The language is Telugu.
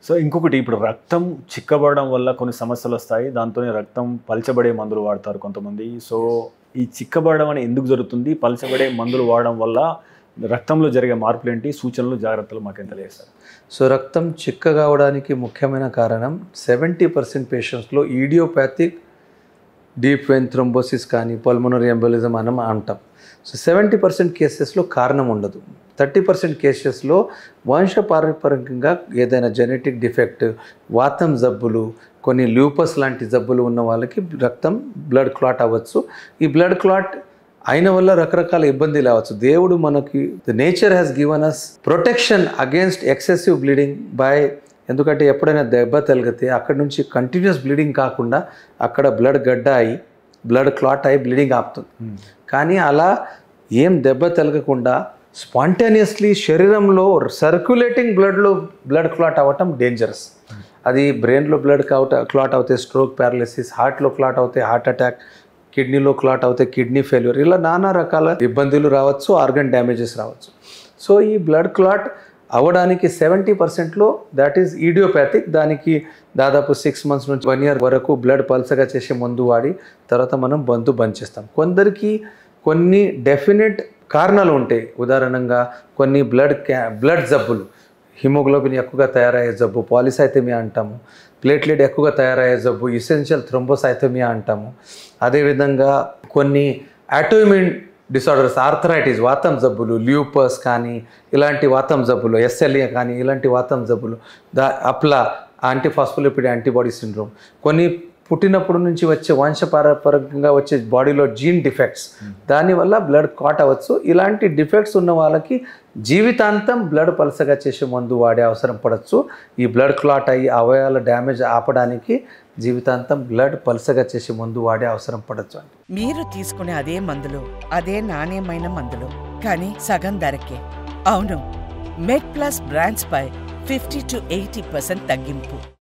సో ఇంకొకటి ఇప్పుడు రక్తం చిక్కబడడం వల్ల కొన్ని సమస్యలొస్తాయి. దాంతోనే రక్తం పలచబడే మందులు వాడతారు కొంతమంది. సో ఈ చిక్కబడడం అనేది ఎందుకు జరుగుతుంది? పలచబడే మందులు వాడడం వల్ల రక్తంలో జరిగే మార్పులేంటి? సూచనలు, జాగ్రత్తలు మాకేం తెలియజేస్తారు? సో రక్తం చిక్కగా అవడానికి ముఖ్యమైన కారణం 70% పేషెంట్స్లో ఈడియోపాథిక్ డీప్ వెయిన్ థ్రోంబోసిస్ కానీ పల్మనరీ ఎంబోలిజం అని అంటాం. సో 70% కేసెస్లో కారణం ఉండదు. 30% కేసెస్లో వంశపారంపర్యంగా ఏదైనా జెనెటిక్ డిఫెక్ట్, వాతం జబ్బులు, కొన్ని ల్యూపస్ లాంటి జబ్బులు ఉన్న వాళ్ళకి రక్తం బ్లడ్ క్లాట్ అవ్వచ్చు. ఈ బ్లడ్ క్లాట్ అయిన వల్ల రకరకాల ఇబ్బందులు రావచ్చు. దేవుడు మనకి the nature has given us protection against excessive bleeding by, ఎందుకంటే ఎప్పుడైనా దెబ్బ తగిలితే అక్కడ నుంచి కంటిన్యూస్ బ్లీడింగ్ కాకుండా అక్కడ బ్లడ్ గడ్డ అయి బ్లడ్ క్లాట్ అయి బ్లీడింగ్ ఆపుతుంది. కానీ అలా ఏం దెబ్బ తగలకుండా స్పాంటేనియస్లీ శరీరంలో సర్క్యులేటింగ్ బ్లడ్లో బ్లడ్ క్లాట్ అవ్వటం డేంజరస్. అది బ్రెయిన్లో బ్లడ్ క్లాట్ అవుతే స్ట్రోక్, ప్యారలిసిస్, హార్ట్లో క్లాట్ అవుతే హార్ట్ అటాక్, కిడ్నీలో క్లాట్ అవుతే కిడ్నీ ఫెయిల్యూర్, ఇలా నానా రకాల ఇబ్బందులు రావచ్చు, ఆర్గన్ డ్యామేజెస్ రావచ్చు. సో ఈ బ్లడ్ క్లాట్ అవ్వడానికి 70%లో దాట్ ఈజ్ ఈడియోపాథిక్. దానికి దాదాపు 6 months నుంచి 1 year వరకు బ్లడ్ పల్సగా చేసే మందు వాడి తర్వాత మనం బంద్ చేస్తాం. కొందరికి కొన్ని డెఫినెట్ కారణాలు ఉంటాయి. ఉదాహరణంగా కొన్ని బ్లడ్ జబ్బులు, హిమోగ్లోబిన్ ఎక్కువగా తయారయ్యే జబ్బు పాలిసైథెమియా అంటాము, ప్లేట్లెట్ ఎక్కువగా తయారయ్యే జబ్బు ఎసెన్షియల్ థ్రోంబోసైథెమియా అంటాము. అదేవిధంగా కొన్ని ఆటోఇమ్యూన్ డిసార్డర్స్, ఆర్థరైటిస్, వాతం జబ్బులు, ల్యూపస్ కానీ ఇలాంటి వాతం జబ్బులు, ఎస్ఎల్ఏ కానీ ఇలాంటి వాతం జబ్బులు, అప్లా, యాంటీఫాస్ఫోలిపిడ్ యాంటీబాడీ సిండ్రోమ్, కొన్ని పుట్టినప్పుడు నుంచి వచ్చే వంశపారంపర్యంగా వచ్చే బాడీలో జీన్ డిఫెక్ట్స్, దానివల్ల బ్లడ్ క్లాట్ అవ్వచ్చు. ఇలాంటి డిఫెక్ట్స్ ఉన్న వాళ్ళకి జీవితాంతం బ్లడ్ పలసగా చేసే మందు వాడే అవసరం పడవచ్చు. ఈ బ్లడ్ క్లాట్ అయ్యి అవయవాల డ్యామేజ్ ఆపడానికి జీవితాంతం బ్లడ్ పలసగా చేసే మందు వాడే అవసరం పడవచ్చు. మీరు తీసుకునే అదే మందులు, అదే నాణ్యమైన మందులు, కానీ సగం ధరకే. అవును, మెడ్ ప్లస్ బ్రాండ్స్ పై 50 to 80% తగ్గింపు.